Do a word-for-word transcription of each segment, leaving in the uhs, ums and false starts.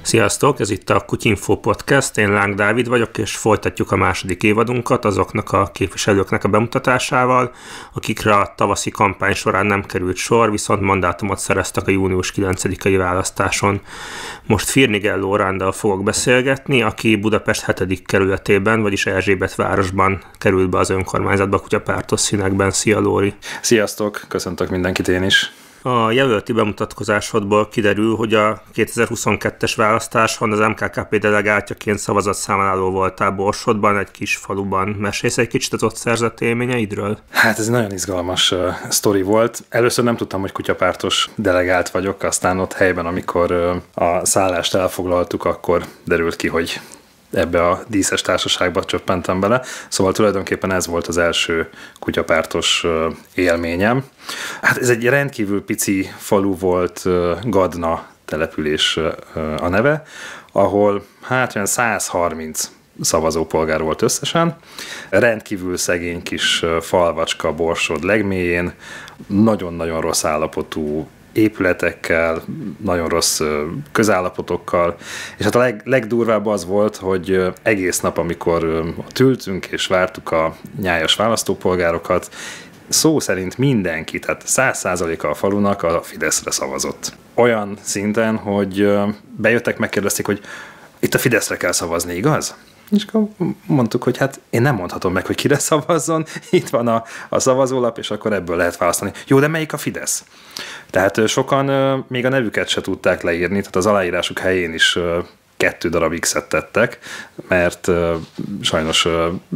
Sziasztok, ez itt a Kutyinfo Podcast, én Láng Dávid vagyok, és folytatjuk a második évadunkat azoknak a képviselőknek a bemutatásával, akikre a tavaszi kampány során nem került sor, viszont mandátumot szereztek a június kilencedikei választáson. Most Firnigel Lórándal fogok beszélgetni, aki Budapest hetedik kerületében, vagyis Erzsébetvárosban került be az önkormányzatba kutyapártos színekben. Szia Lóri! Sziasztok, köszöntök mindenkit én is! A jelölti bemutatkozásodból kiderül, hogy a kétezer-huszonkettes választáson az em ká ká pé delegáltjaként szavazatszámláló voltál Borsodban, egy kis faluban. Mesélsz egy kicsit az ott szerzett élményeidről? Hát ez egy nagyon izgalmas uh, sztori volt. Először nem tudtam, hogy kutyapártos delegált vagyok, aztán ott helyben, amikor uh, a szállást elfoglaltuk, akkor derült ki, hogy ebbe a díszes társaságba csöppentem bele. Szóval tulajdonképpen ez volt az első kutyapártos élményem. Hát ez egy rendkívül pici falu volt, Gadna település a neve, ahol hát olyan száz harminc szavazópolgár volt összesen. Rendkívül szegény kis falvacska Borsod legmélyén, nagyon-nagyon rossz állapotú épületekkel, nagyon rossz közállapotokkal, és hát a leg, legdurvább az volt, hogy egész nap, amikor ott ültünk és vártuk a nyájas választópolgárokat, szó szerint mindenki, tehát száz százaléka a falunak a Fideszre szavazott. Olyan szinten, hogy bejöttek, megkérdezték, hogy itt a Fideszre kell szavazni, igaz? És akkor mondtuk, hogy hát én nem mondhatom meg, hogy kire szavazzon, itt van a, a szavazólap, és akkor ebből lehet választani. Jó, de melyik a Fidesz? Tehát sokan még a nevüket se tudták leírni, tehát az aláírásuk helyén is kettő darab X-et tettek, mert sajnos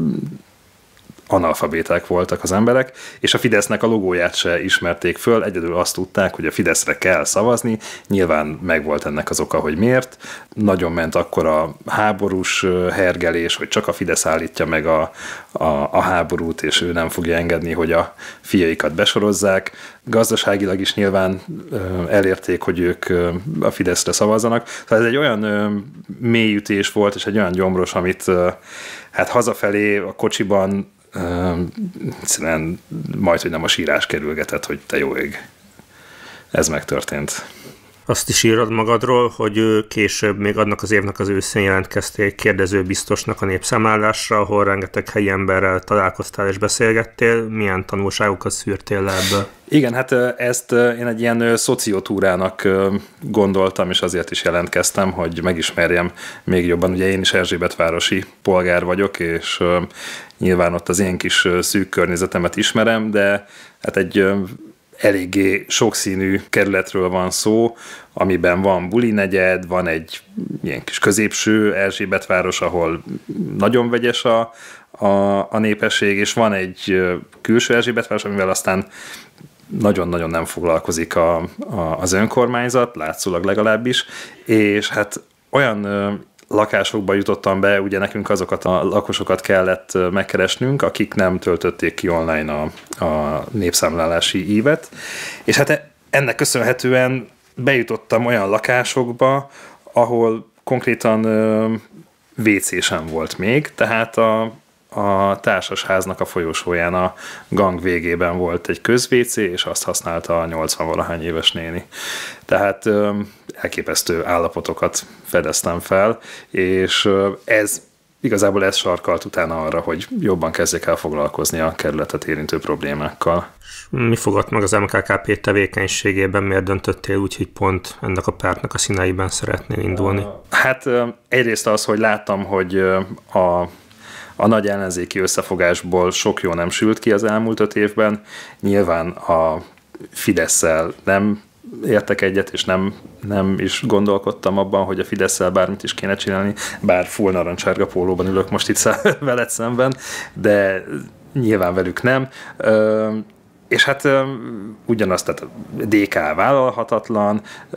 analfabéták voltak az emberek, és a Fidesznek a logóját se ismerték föl, egyedül azt tudták, hogy a Fideszre kell szavazni, nyilván megvolt ennek az oka, hogy miért. Nagyon ment akkor a háborús hergelés, hogy csak a Fidesz állítja meg a, a, a háborút, és ő nem fogja engedni, hogy a fiaikat besorozzák. Gazdaságilag is nyilván elérték, hogy ők a Fideszre szavazzanak. Tehát ez egy olyan mélyütés volt, és egy olyan gyomros, amit hát hazafelé a kocsiban egyszerűen majd, hogy nem a sírás kerülgetett, hogy te jó ég. Ez megtörtént. Azt is írod magadról, hogy később, még annak az évnek az őszén jelentkeztél kérdezőbiztosnak a népszámlálásra, ahol rengeteg helyi emberrel találkoztál és beszélgettél. Milyen tanulságokat szűrtél le ebből? Igen, hát ezt én egy ilyen szociotúrának gondoltam, és azért is jelentkeztem, hogy megismerjem még jobban. Ugye én is erzsébetvárosi polgár vagyok, és nyilván ott az én kis szűk környezetemet ismerem, de hát egy eléggé sokszínű kerületről van szó, amiben van buli negyed, van egy ilyen kis középső Erzsébetváros, ahol nagyon vegyes a, a, a népesség, és van egy külső Erzsébetváros, amivel aztán nagyon-nagyon nem foglalkozik a, a, az önkormányzat, látszólag legalábbis, és hát olyan lakásokba jutottam be, ugye nekünk azokat a lakosokat kellett megkeresnünk, akik nem töltötték ki online a, a népszámlálási ívet, és hát ennek köszönhetően bejutottam olyan lakásokba, ahol konkrétan vé cé sem volt még, tehát a, a társasháznak a folyosóján a gang végében volt egy közvécé, és azt használta a nyolcvan-valahány éves néni. Tehát elképesztő állapotokat fedeztem fel, és ez igazából ez sarkalt utána arra, hogy jobban kezdjek el foglalkozni a kerületet érintő problémákkal. Mi fogott meg az em ká ká pé tevékenységében, miért döntöttél úgy, hogy pont ennek a pártnak a színeiben szeretnél indulni? Hát egyrészt az, hogy láttam, hogy a A nagy ellenzéki összefogásból sok jó nem sült ki az elmúlt öt évben. Nyilván a Fidesszel nem értek egyet, és nem, nem is gondolkodtam abban, hogy a Fidesszel bármit is kéne csinálni, bár full narancsárga pólóban ülök most itt veled szemben, de nyilván velük nem. És hát ugyanazt, tehát dé ká vállalhatatlan,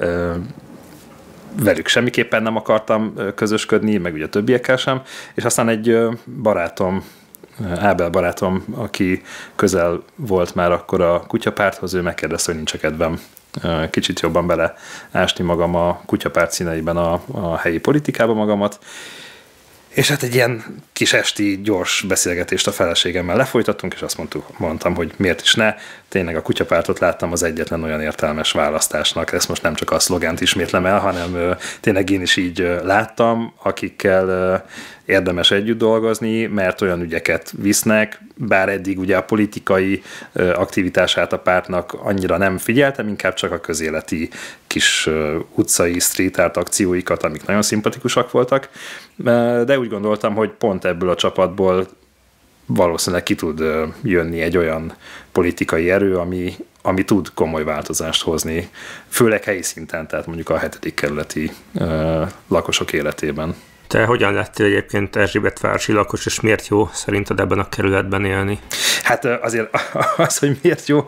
velük semmiképpen nem akartam közösködni, meg ugye többiekkel sem, és aztán egy barátom, Ábel barátom, aki közel volt már akkor a kutyapárthoz, ő megkérdezte, hogy nincs kedvem kicsit jobban beleásni magam a kutyapárt színeiben a, a helyi politikába magamat, És hát egy ilyen kis esti gyors beszélgetést a feleségemmel lefolytattunk, és azt mondtuk, mondtam, hogy miért is ne. Tényleg a kutyapártot láttam az egyetlen olyan értelmes választásnak. Ezt most nem csak a szlogánt ismétlem el, hanem tényleg én is így láttam, akikkel érdemes együtt dolgozni, mert olyan ügyeket visznek, bár eddig ugye a politikai aktivitását a pártnak annyira nem figyeltem, inkább csak a közéleti kis utcai street art akcióikat, amik nagyon szimpatikusak voltak, de úgy gondoltam, hogy pont ebből a csapatból valószínűleg ki tud jönni egy olyan politikai erő, ami, ami tud komoly változást hozni, főleg helyi szinten, tehát mondjuk a hetedik kerületi lakosok életében. Te hogyan lettél egyébként erzsébetvárosi lakos, és miért jó szerinted ebben a kerületben élni? Hát azért az, hogy miért jó,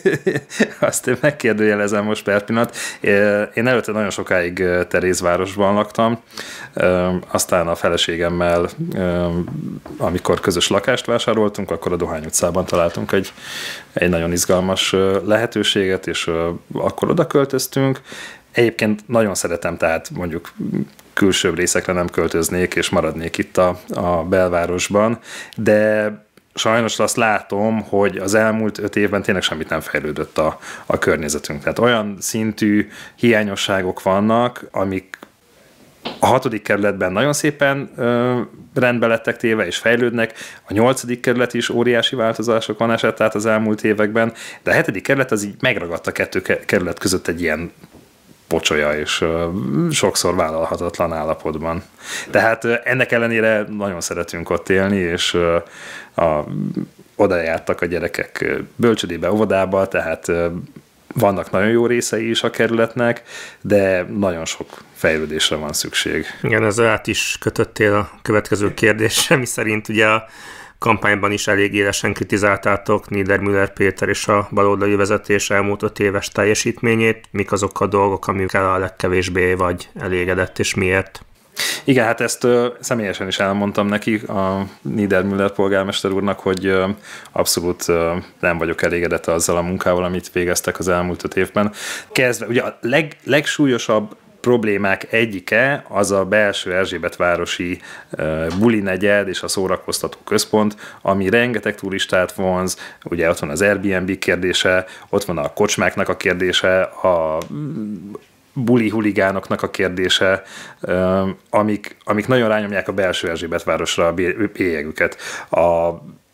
azt én megkérdőjelezem most per pillanat. Én előtte nagyon sokáig Terézvárosban laktam, aztán a feleségemmel, amikor közös lakást vásároltunk, akkor a Dohány utcában találtunk egy, egy nagyon izgalmas lehetőséget, és akkor oda költöztünk. Egyébként nagyon szeretem, tehát mondjuk külsőbb részekre nem költöznék, és maradnék itt a, a belvárosban, de sajnos azt látom, hogy az elmúlt öt évben tényleg semmit nem fejlődött a, a környezetünk. Tehát olyan szintű hiányosságok vannak, amik a hatodik kerületben nagyon szépen ö, rendbe lettek téve és fejlődnek, a nyolcadik kerület is óriási változásokon esett át az elmúlt években, de a hetedik kerület az így megragadt a kettő kerület között egy ilyen pocsolya, és uh, sokszor vállalhatatlan állapotban. Tehát uh, ennek ellenére nagyon szeretünk ott élni, és uh, a, oda jártak a gyerekek bölcsödébe, óvodába, tehát uh, vannak nagyon jó részei is a kerületnek, de nagyon sok fejlődésre van szükség. Igen, ezzel át is kötöttél a következő kérdésre, mi szerint ugye a kampányban is elég élesen kritizáltátok Niedermüller Péter és a baloldali vezetés elmúlt öt éves teljesítményét. Mik azok a dolgok, amikkel a legkevésbé vagy elégedett, és miért? Igen, hát ezt ö, személyesen is elmondtam neki, a Niedermüller polgármester úrnak, hogy ö, abszolút ö, nem vagyok elégedett azzal a munkával, amit végeztek az elmúlt öt évben. Kezdve, ugye a leg, legsúlyosabb problémák egyike az a belső erzsébetvárosi uh, buli negyed és a szórakoztató központ, ami rengeteg turistát vonz, ugye ott van az Airbnb kérdése, ott van a kocsmáknak a kérdése, a buli huligánoknak a kérdése, uh, amik, amik nagyon rányomják a belső Erzsébetvárosra a bélyegüket. A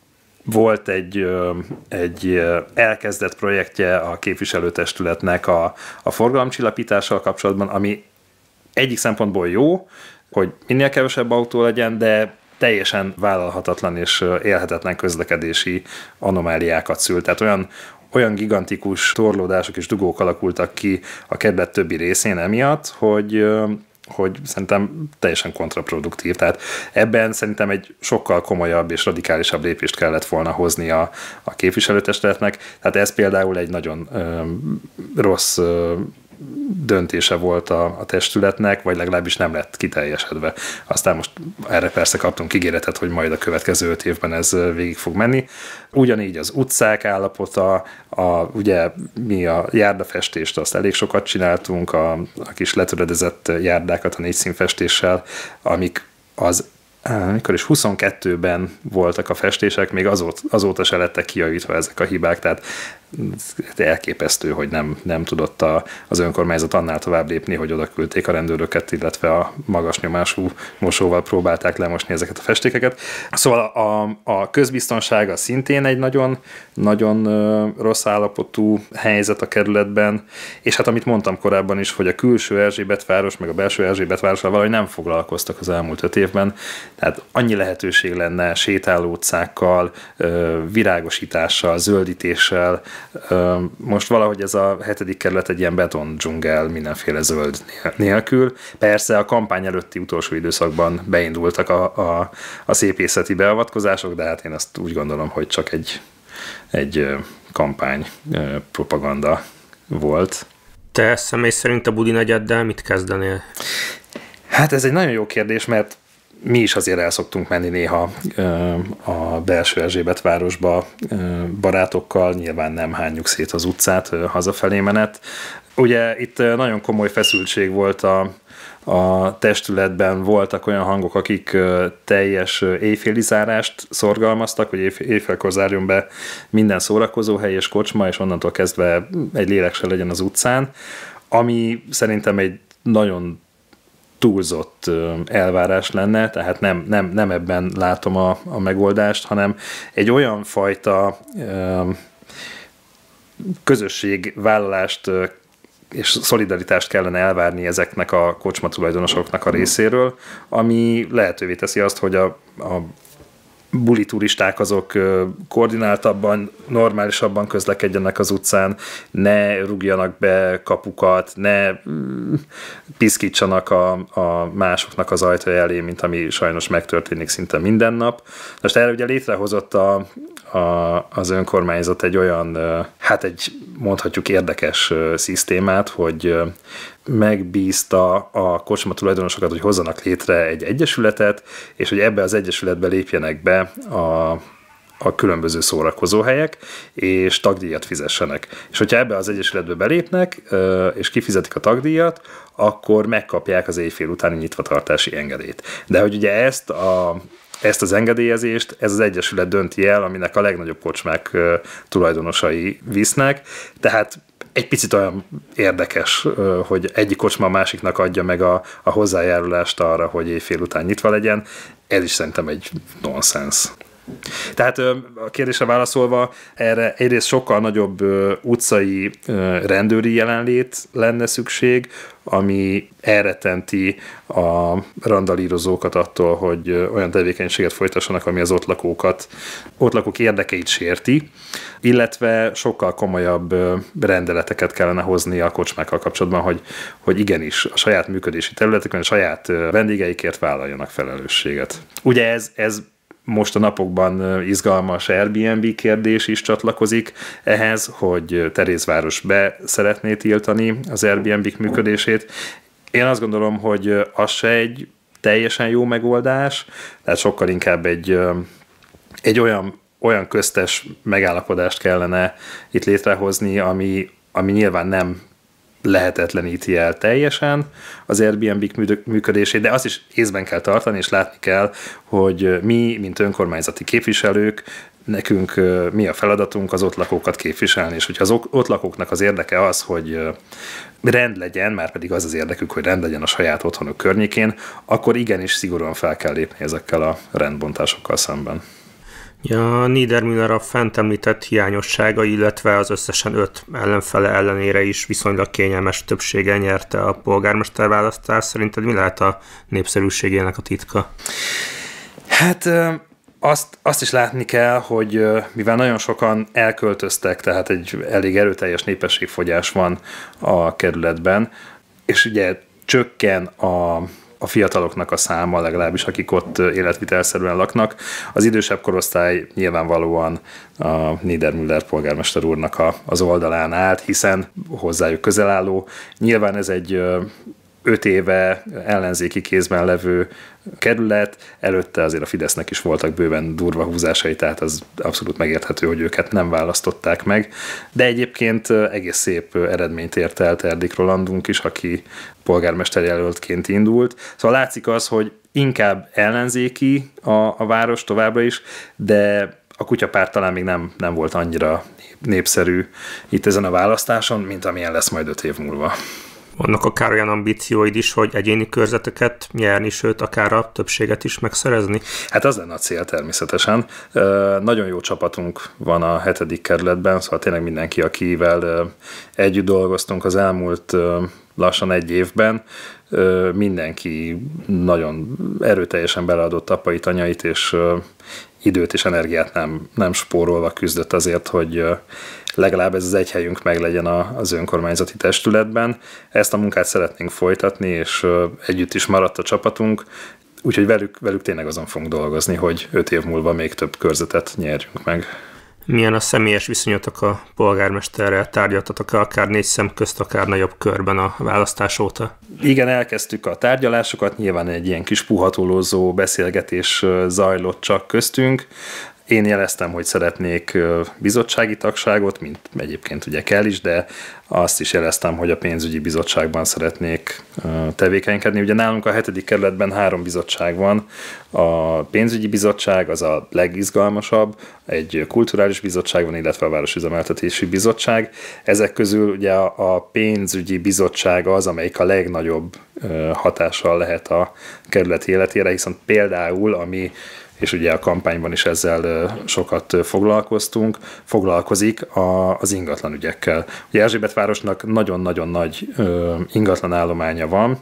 Volt egy, egy elkezdett projektje a képviselőtestületnek a, a forgalomcsillapítással kapcsolatban, ami egyik szempontból jó, hogy minél kevesebb autó legyen, de teljesen vállalhatatlan és élhetetlen közlekedési anomáliákat szül. Tehát olyan, olyan gigantikus torlódások és dugók alakultak ki a kerület többi részén emiatt, hogy hogy szerintem teljesen kontraproduktív. Tehát ebben szerintem egy sokkal komolyabb és radikálisabb lépést kellett volna hozni a, a képviselőtestületnek. Tehát ez például egy nagyon ö, rossz ö, döntése volt a, a testületnek, vagy legalábbis nem lett kiteljesedve. Aztán most erre persze kaptunk ígéretet, hogy majd a következő öt évben ez végig fog menni. Ugyanígy az utcák állapota, a, ugye mi a járdafestést azt elég sokat csináltunk, a, a kis letöredezett járdákat a négy színfestéssel, amik az mikor is huszonkettőben voltak a festések, még azóta, azóta se lettek kijavítva ezek a hibák, tehát elképesztő, hogy nem, nem tudott a, az önkormányzat annál tovább lépni, hogy oda küldték a rendőröket, illetve a magas nyomású mosóval próbálták lemosni ezeket a festékeket. Szóval a, a közbiztonsága szintén egy nagyon, nagyon rossz állapotú helyzet a kerületben, és hát amit mondtam korábban is, hogy a külső Erzsébetváros, meg a belső Erzsébetvárossal valahogy nem foglalkoztak az elmúlt öt évben, tehát annyi lehetőség lenne sétáló utcákkal, virágosítással, zöldítéssel. Most valahogy ez a hetedik kerület egy ilyen beton dzsungel mindenféle zöld nélkül. Persze a kampány előtti utolsó időszakban beindultak a, a, a szépészeti beavatkozások, de hát én azt úgy gondolom, hogy csak egy, egy kampány propaganda volt. Te személy szerint a budi negyeddel mit kezdenél? Hát ez egy nagyon jó kérdés, mert mi is azért el szoktunk menni néha a belső Erzsébetvárosba barátokkal, nyilván nem hányjuk szét az utcát hazafelé menet. Ugye itt nagyon komoly feszültség volt a, a testületben voltak olyan hangok, akik teljes éjféli zárást szorgalmaztak, hogy éjfélkor zárjon be minden szórakozóhely és kocsma, és onnantól kezdve egy lélek se legyen az utcán, ami szerintem egy nagyon túlzott elvárás lenne, tehát nem, nem, nem ebben látom a, a megoldást, hanem egy olyan fajta közösségvállalást és szolidaritást kellene elvárni ezeknek a kocsma tulajdonosoknak a részéről, ami lehetővé teszi azt, hogy a, a buli turisták azok koordináltabban, normálisabban közlekedjenek az utcán, ne rúgjanak be kapukat, ne piszkítsanak a, a másoknak az ajtaja elé, mint ami sajnos megtörténik szinte minden nap. Most erre ugye létrehozott a, a, az önkormányzat egy olyan, hát egy mondhatjuk érdekes szisztémát, hogy megbízta a kocsma tulajdonosokat, hogy hozzanak létre egy egyesületet, és hogy ebbe az egyesületbe lépjenek be a, a különböző szórakozóhelyek, és tagdíjat fizessenek. És hogyha ebbe az egyesületbe belépnek, és kifizetik a tagdíjat, akkor megkapják az éjfél utáni nyitvatartási engedélyt. De hogy ugye ezt a Ezt az engedélyezést ez az egyesület dönti el, aminek a legnagyobb kocsmák tulajdonosai visznek, tehát egy picit olyan érdekes, hogy egyik kocsma a másiknak adja meg a, a hozzájárulást arra, hogy éjfél után nyitva legyen. Ez is szerintem egy nonsens. Tehát a kérdésre válaszolva, erre egyrészt sokkal nagyobb utcai rendőri jelenlét lenne szükség, ami elrettenti a randalírozókat attól, hogy olyan tevékenységet folytassanak, ami az ott lakókat, ott lakók érdekeit sérti, illetve sokkal komolyabb rendeleteket kellene hozni a kocsmákkal kapcsolatban, hogy, hogy igenis a saját működési területeken, a saját vendégeikért vállaljanak felelősséget. Ugye ez, ez most a napokban izgalmas Airbnb kérdés is csatlakozik ehhez, hogy Terézváros be szeretné tiltani az Airbnb működését. Én azt gondolom, hogy az se egy teljesen jó megoldás, tehát sokkal inkább egy, egy olyan, olyan köztes megállapodást kellene itt létrehozni, ami, ami nyilván nem lehetetleníti el teljesen az Airbnb működését, de azt is észben kell tartani, és látni kell, hogy mi, mint önkormányzati képviselők, nekünk mi a feladatunk az ott lakókat képviselni, és hogyha az ott lakóknak az érdeke az, hogy rend legyen, már pedig az az érdekük, hogy rend legyen a saját otthonuk környékén, akkor igenis szigorúan fel kell lépni ezekkel a rendbontásokkal szemben. Ja, Niedermüller a fent említett hiányossága, illetve az összesen öt ellenfele ellenére is viszonylag kényelmes többséggel nyerte a polgármester választást. Szerinted mi lehet a népszerűségének a titka? Hát azt, azt is látni kell, hogy mivel nagyon sokan elköltöztek, tehát egy elég erőteljes népességfogyás van a kerületben, és ugye csökken a a fiataloknak a száma, legalábbis akik ott életvitelszerűen laknak. Az idősebb korosztály nyilvánvalóan a Niedermüller polgármester úrnak a, az oldalán állt, hiszen hozzájuk közel álló. Nyilván ez egy öt éve ellenzéki kézben levő kerület, előtte azért a Fidesznek is voltak bőven durva húzásai, tehát az abszolút megérthető, hogy őket nem választották meg. De egyébként egész szép eredményt ért el Terdik Rolandunk is, aki polgármesterjelöltként indult. Szóval látszik az, hogy inkább ellenzéki a, a város továbbra is, de a kutyapárt talán még nem, nem volt annyira népszerű itt ezen a választáson, mint amilyen lesz majd öt év múlva. Vannak akár olyan ambícióid is, hogy egyéni körzeteket nyerni, sőt, akár a többséget is megszerezni? Hát az lenne a cél természetesen. Nagyon jó csapatunk van a hetedik kerületben, szóval tényleg mindenki, akivel együtt dolgoztunk az elmúlt lassan egy évben, mindenki nagyon erőteljesen beleadott apait, anyait, és időt és energiát nem, nem spórolva küzdött azért, hogy legalább ez az egy helyünk meg legyen az önkormányzati testületben. Ezt a munkát szeretnénk folytatni, és együtt is maradt a csapatunk, úgyhogy velük, velük tényleg azon fogunk dolgozni, hogy öt év múlva még több körzetet nyerjünk meg. Milyen a személyes viszonyotok a polgármesterrel? Tárgyaltatok-e akár négy szem közt, akár nagyobb körben a választás óta? Igen, elkezdtük a tárgyalásokat, nyilván egy ilyen kis puhatolózó beszélgetés zajlott csak köztünk. Én jeleztem, hogy szeretnék bizottsági tagságot, mint egyébként ugye kell is, de azt is jeleztem, hogy a pénzügyi bizottságban szeretnék tevékenykedni. Ugye nálunk a hetedik kerületben három bizottság van. A pénzügyi bizottság az a legizgalmasabb, egy kulturális bizottság van, illetve a városüzemeltetési bizottság. Ezek közül ugye a pénzügyi bizottság az, amelyik a legnagyobb hatással lehet a kerület életére, hiszen például, ami és ugye a kampányban is ezzel sokat foglalkoztunk, foglalkozik a, az ingatlan ügyekkel. Ugye Erzsébetvárosnak nagyon-nagyon nagy ö, ingatlan állománya van,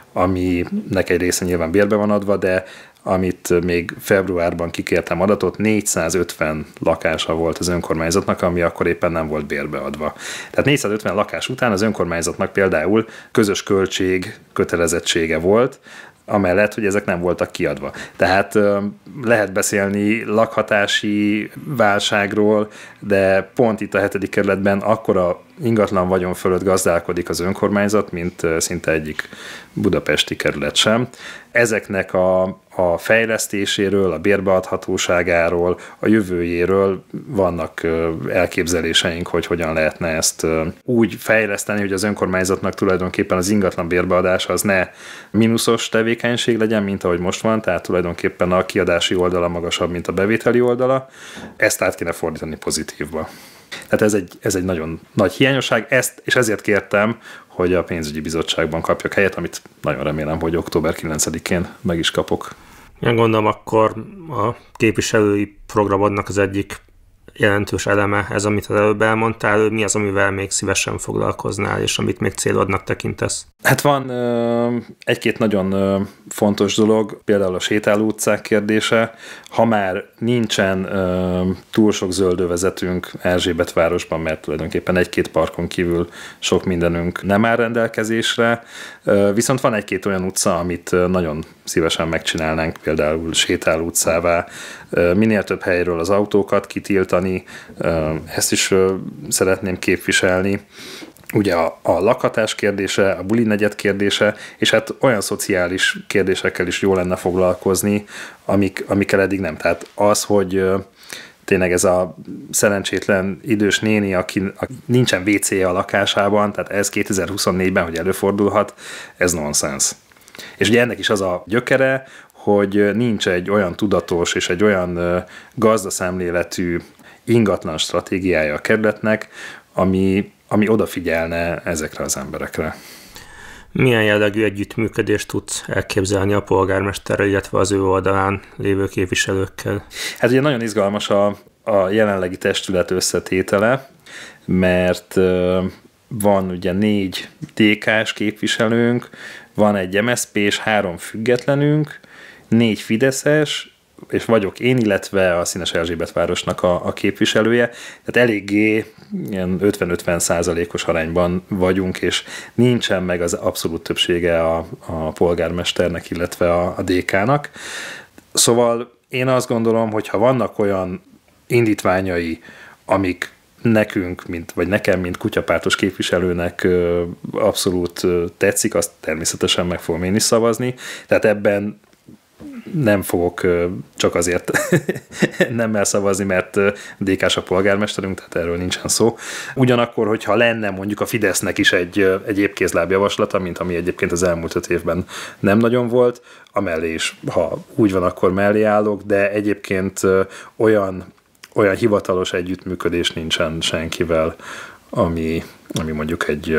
aminek egy része nyilván bérbe van adva, de amit még februárban kikértem adatot, négyszázötven lakása volt az önkormányzatnak, ami akkor éppen nem volt bérbeadva. Tehát négyszázötven lakás után az önkormányzatnak például közös költség kötelezettsége volt, amellett, hogy ezek nem voltak kiadva. Tehát lehet beszélni lakhatási válságról, de pont itt a hetedik kerületben akkora ingatlan vagyon fölött gazdálkodik az önkormányzat, mint szinte egyik budapesti kerület sem. Ezeknek a, a fejlesztéséről, a bérbeadhatóságáról, a jövőjéről vannak elképzeléseink, hogy hogyan lehetne ezt úgy fejleszteni, hogy az önkormányzatnak tulajdonképpen az ingatlan bérbeadása az ne mínuszos tevékenység legyen, mint ahogy most van, tehát tulajdonképpen a kiadási oldala magasabb, mint a bevételi oldala. Ezt át kéne fordítani pozitívba. Tehát ez egy, ez egy nagyon nagy hiányosság, ezt, és ezért kértem, hogy a pénzügyi bizottságban kapjak helyet, amit nagyon remélem, hogy október kilencedikén meg is kapok. Én gondolom, akkor a képviselői programodnak az egyik jelentős eleme ez, amit az előbb elmondtál, mi az, amivel még szívesen foglalkoznál, és amit még célodnak tekintesz? Hát van ö, egy-két nagyon ö, fontos dolog, például a sétáló utcák kérdése. Ha már nincsen ö, túl sok zöldövezetünk Erzsébetvárosban, mert tulajdonképpen egy-két parkon kívül sok mindenünk nem áll rendelkezésre, ö, viszont van egy-két olyan utca, amit nagyon szívesen megcsinálnánk, például sétáló utcává, ö, minél több helyről az autókat kitiltani, ö, ezt is ö, szeretném képviselni. Ugye a, a lakhatás kérdése, a buli negyed kérdése, és hát olyan szociális kérdésekkel is jó lenne foglalkozni, amik, amikkel eddig nem. Tehát az, hogy ö, tényleg ez a szerencsétlen idős néni, aki, aki nincsen vé cé a lakásában, tehát ez kétezer-huszonnégyben, hogy előfordulhat, ez nonsens. És ugye ennek is az a gyökere, hogy nincs egy olyan tudatos és egy olyan ö, gazdaszemléletű ingatlan stratégiája a kerületnek, ami ami odafigyelne ezekre az emberekre. Milyen jellegű együttműködést tudsz elképzelni a polgármesterrel, illetve az ő oldalán lévő képviselőkkel? Hát ugye nagyon izgalmas a, a jelenlegi testület összetétele, mert van ugye négy dé ká-s képviselőnk, van egy em es zé pés, három függetlenünk, négy fideszes, és vagyok én, illetve a Színes Erzsébetvárosnak a, a képviselője. Tehát eléggé ilyen ötven-ötven százalékos arányban vagyunk, és nincsen meg az abszolút többsége a, a polgármesternek, illetve a, a dé ká-nak. Szóval én azt gondolom, hogy ha vannak olyan indítványai, amik nekünk, mint, vagy nekem, mint kutyapártos képviselőnek abszolút tetszik, azt természetesen meg fogom én is szavazni. Tehát ebben nem fogok csak azért nem elszavazni, mert dé ká-s a polgármesterünk, tehát erről nincsen szó. Ugyanakkor, hogyha lenne mondjuk a Fidesznek is egy, egy épkézláb javaslata, mint ami egyébként az elmúlt öt évben nem nagyon volt, amellé is, ha úgy van, akkor mellé állok, de egyébként olyan, olyan hivatalos együttműködés nincsen senkivel, ami, ami mondjuk egy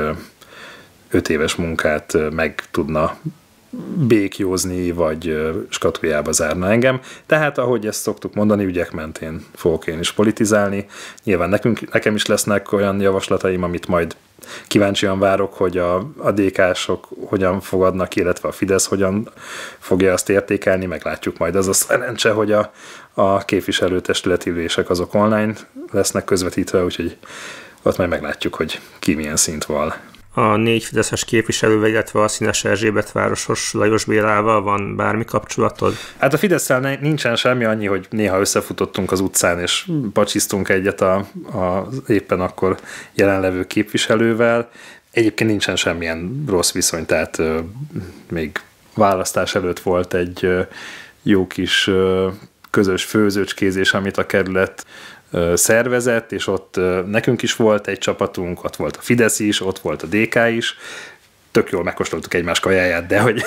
öt éves munkát meg tudna békjózni, vagy skatujába zárna engem. Tehát, ahogy ezt szoktuk mondani, ügyek mentén fogok én is politizálni. Nyilván nekünk, nekem is lesznek olyan javaslataim, amit majd kíváncsian várok, hogy a, a dé ká-sok hogyan fogadnak, illetve a Fidesz hogyan fogja azt értékelni, meglátjuk majd. Az a szerencse, hogy a, a képviselőtestületi ülések azok online lesznek közvetítve, úgyhogy ott majd meglátjuk, hogy ki milyen szint val. A négy fideszes képviselővel, illetve a Színes Erzsébetvárosos Lajos Bélával van bármi kapcsolatod? Hát a Fidesszel nincsen semmi, annyi, hogy néha összefutottunk az utcán, és pacsisztunk egyet a, a éppen akkor jelenlevő képviselővel. Egyébként nincsen semmilyen rossz viszony, tehát euh, még választás előtt volt egy euh, jó kis euh, közös főzőcskézés, amit a kerület szervezett, és ott nekünk is volt egy csapatunk, ott volt a Fidesz is, ott volt a dé ká is, tök jól megkóstoltuk egymás kajáját, de hogy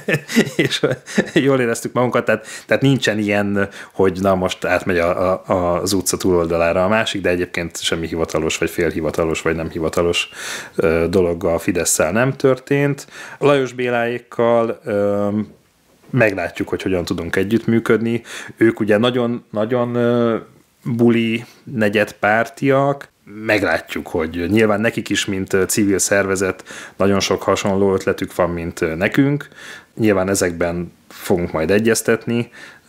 és jól éreztük magunkat, tehát, tehát nincsen ilyen, hogy na most átmegy a, a, az utca túloldalára a másik, de egyébként semmi hivatalos, vagy félhivatalos, vagy nem hivatalos dolog a Fidesszel nem történt. A Lajos Béláékkal meglátjuk, hogy hogyan tudunk együttműködni. Ők ugye nagyon, nagyon buli negyedpártiak, meglátjuk, hogy nyilván nekik is, mint civil szervezet, nagyon sok hasonló ötletük van, mint nekünk. Nyilván ezekben fogunk majd egyeztetni,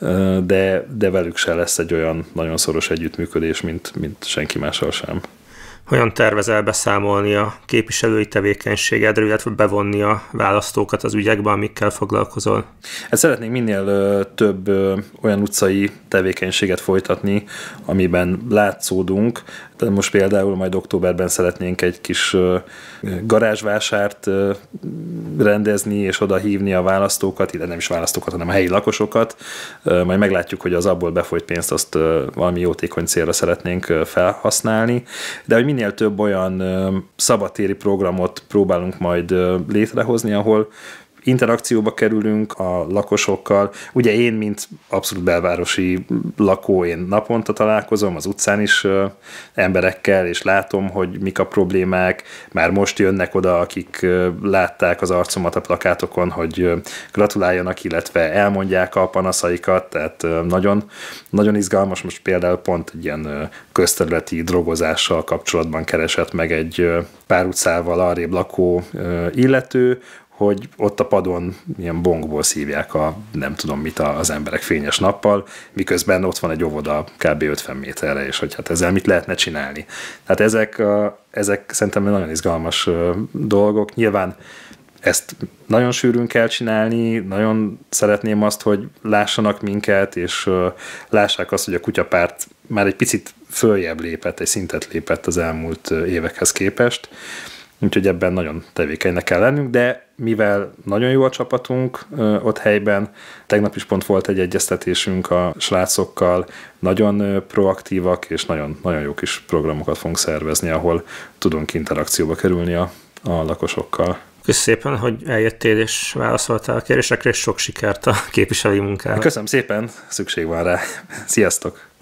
de, de velük se lesz egy olyan nagyon szoros együttműködés, mint, mint senki mással sem. Hogyan tervezel beszámolni a képviselői tevékenységedről, illetve bevonni a választókat az ügyekbe, amikkel foglalkozol? Hát szeretnénk minél ö, több ö, olyan utcai tevékenységet folytatni, amiben látszódunk. De most például majd októberben szeretnénk egy kis ö, garázsvásárt ö, rendezni, és oda hívni a választókat, illetve nem is választókat, hanem a helyi lakosokat. Ö, majd meglátjuk, hogy az abból befolyt pénzt azt ö, valami jótékony célra szeretnénk ö, felhasználni. De hogy minél több olyan ö, szabadtéri programot próbálunk majd ö, létrehozni, ahol interakcióba kerülünk a lakosokkal. Ugye én, mint abszolút belvárosi lakó, én naponta találkozom az utcán is ö, emberekkel, és látom, hogy mik a problémák. Már most jönnek oda, akik ö, látták az arcomat a plakátokon, hogy ö, gratuláljanak, illetve elmondják a panaszaikat, tehát ö, nagyon, nagyon izgalmas. Most például pont egy ilyen ö, közterületi drogozással kapcsolatban keresett meg egy ö, pár utcával arrébb lakó ö, illető, hogy ott a padon ilyen bongból szívják a nem tudom mit az emberek fényes nappal, miközben ott van egy óvoda kb. ötven méterre, és hogy hát ezzel mit lehetne csinálni. Tehát ezek, ezek szerintem nagyon izgalmas dolgok. Nyilván ezt nagyon sűrűn kell csinálni, nagyon szeretném azt, hogy lássanak minket, és lássák azt, hogy a kutyapárt már egy picit följebb lépett, egy szintet lépett az elmúlt évekhez képest. Úgyhogy ebben nagyon tevékenynek kell lennünk, de mivel nagyon jó a csapatunk ö, ott helyben, tegnap is pont volt egy egyeztetésünk a srácokkal, nagyon ö, proaktívak, és nagyon, nagyon jó kis programokat fogunk szervezni, ahol tudunk interakcióba kerülni a, a lakosokkal. Köszönöm szépen, hogy eljöttél és válaszoltál a kérdésekre, és sok sikert a képviselői munkára. Köszönöm szépen, szükség van rá. Sziasztok!